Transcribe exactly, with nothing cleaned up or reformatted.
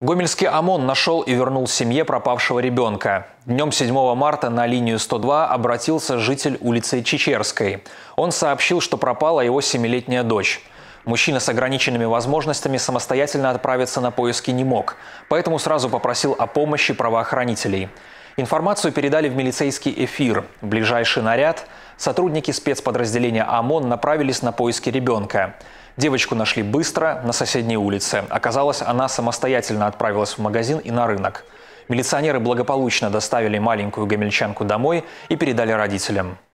Гомельский ОМОН нашел и вернул семье пропавшего ребенка. Днем седьмого марта на линию сто два обратился житель улицы Чечерской. Он сообщил, что пропала его семилетняя дочь. Мужчина с ограниченными возможностями самостоятельно отправиться на поиски не мог, поэтому сразу попросил о помощи правоохранителей. Информацию передали в милицейский эфир. В ближайший наряд сотрудники спецподразделения ОМОН направились на поиски ребенка. Девочку нашли быстро на соседней улице. Оказалось, она самостоятельно отправилась в магазин и на рынок. Милиционеры благополучно доставили маленькую гомельчанку домой и передали родителям.